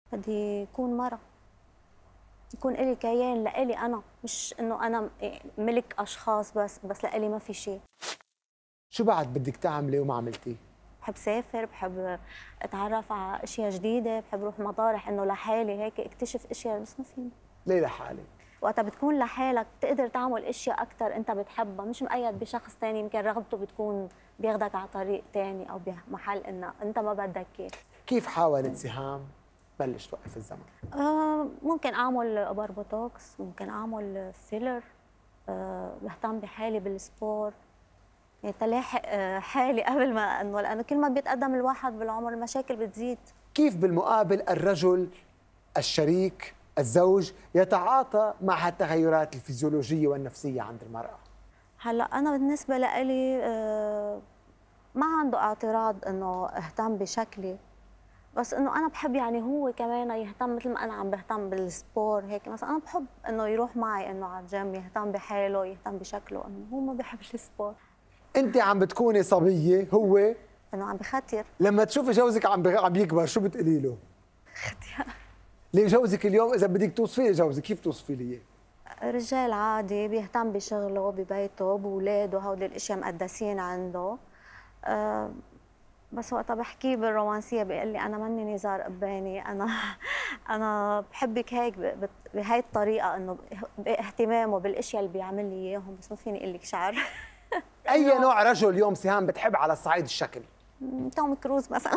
بدي يكون مرة، يكون إلي كيان لإلي أنا، مش إنه أنا ملك أشخاص بس لإلي ما في شيء. شو بعد بدك تعملي وما عملتيه؟ بحب سافر، بحب أتعرف على أشياء جديدة، بحب روح مطارح إنه لحالي هيك اكتشف أشياء بس ما فيني. ليه لحالك؟ وقتها بتكون لحالك بتقدر تعمل أشياء أكثر أنت بتحبها، مش مقيد بشخص ثاني يمكن رغبته بتكون بياخدك على طريق ثاني أو بمحل إنه أنت ما بدك إياه. كيف حاولت سهام بلش توقف الزمن؟ ممكن أعمل إبر بوتوكس، ممكن أعمل فيلر، بهتم بحالي بالسبور، يعني تلاحق حالي قبل ما إنه لأنه كل ما بيتقدم الواحد بالعمر المشاكل بتزيد. كيف بالمقابل الرجل الشريك الزوج يتعاطى مع التغيرات الفيزيولوجية والنفسية عند المرأة؟ هلا أنا بالنسبة لإلي ما عنده اعتراض إنه اهتم بشكلي، بس إنه أنا بحب يعني هو كمان يهتم مثل ما أنا عم بهتم بالسبور هيك، مثلا أنا بحب إنه يروح معي إنه على الجيم يهتم بحاله يهتم بشكله، إنه هو ما بيحب السبور. أنت عم بتكوني صبية، هو إنه عم بخطر. لما تشوفي جوزك عم يكبر شو بتقولي له؟ ختيار. ليه جوزك اليوم إذا بدك توصفي لي جوزك كيف توصفي لي إياه؟ رجال عادي بيهتم بشغله ببيته بولاده، هودي الاشياء مقدسين عنده. أه بس وقتها بحكيه بالرومانسيه بيقول لي انا ماني نزار قباني، انا بحبك هيك بهي الطريقه، انه باهتمامه بالاشياء اللي بيعمل لي اياهم، بس ما فيني اقول لك شعر. أي نوع رجل اليوم سهام بتحب على الصعيد الشكل؟ توم كروز مثلا.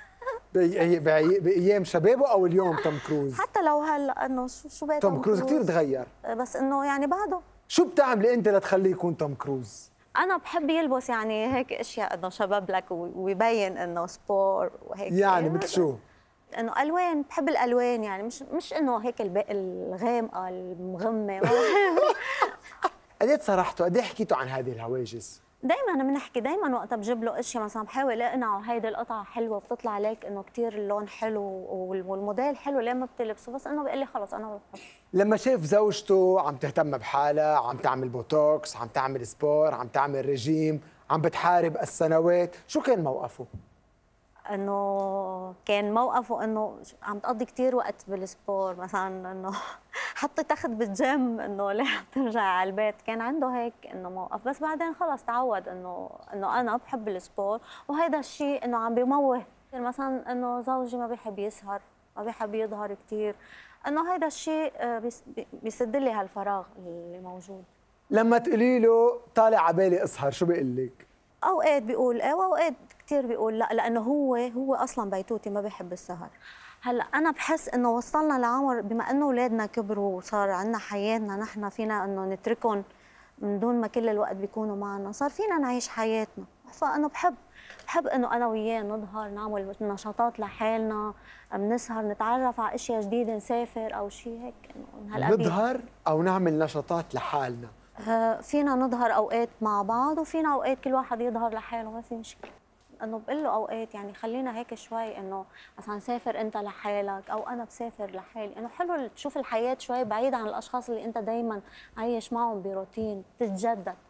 بأيام شبابه أو اليوم توم كروز؟ حتى لو هلا انه شو بقى توم كروز كثير تغير، بس انه يعني بعده. شو بتعملي أنت لتخليه يكون توم كروز؟ أنا بحب يلبس يعني هيك أشياء إنه شباب لك ويبين إنه سبور وهيك. يعني مثل شو؟ إنه ألوان، بحب الألوان يعني مش إنه هيك الغامقة المغمة. قد ايه تصارحتوا؟ قد ايه حكيتوا عن هذه الهواجس؟ دائما بنحكي، دائما وقتها بجيب له اشياء مثلا بحاول اقنعه هيدي القطعه حلوه بتطلع عليك انه كثير اللون حلو والموديل حلو ليه ما بتلبسه، بس انه بيقول لي خلص انا بحب. لما شاف زوجته عم تهتم بحالها، عم تعمل بوتوكس، عم تعمل سبور، عم تعمل رجيم، عم بتحارب السنوات، شو كان موقفه؟ كان موقفه انه عم تقضي كثير وقت بالسبور، مثلا انه حتى تاخذ بالجيم انه ليه عم ترجع على البيت، كان عنده هيك انه موقف، بس بعدين خلص تعود انه انا بحب السبور، وهذا الشيء انه عم بيموه. مثلا انه زوجي ما بيحب يسهر، ما بيحب يظهر كثير، انه هذا الشيء بيسد لي هالفراغ اللي موجود. لما تقولي له طالع على بالي اسهر شو بيقول لك؟ اوقات بيقول ايه واوقات كثير بيقول لا، لانه هو اصلا بيتوتي ما بيحب السهر. هلا انا بحس انه وصلنا لعمر بما انه اولادنا كبروا وصار عندنا حياتنا، نحن فينا انه نتركهم من دون ما كل الوقت بيكونوا معنا، صار فينا نعيش حياتنا، فانا بحب انه انا وياه نظهر، نعمل نشاطات لحالنا، بنسهر، نتعرف على اشياء جديده، نسافر او شيء هيك انه نظهر او نعمل نشاطات لحالنا. فينا نظهر اوقات مع بعض، وفينا اوقات كل واحد يظهر لحاله، ما في مشكله. انه بقول له اوقات يعني خلينا هيك شوي، انه مثلا سافر انت لحالك او انا بسافر لحالي، انه حلو تشوف الحياه شوي بعيد عن الاشخاص اللي انت دائما عايش معهم بروتين، تتجدد.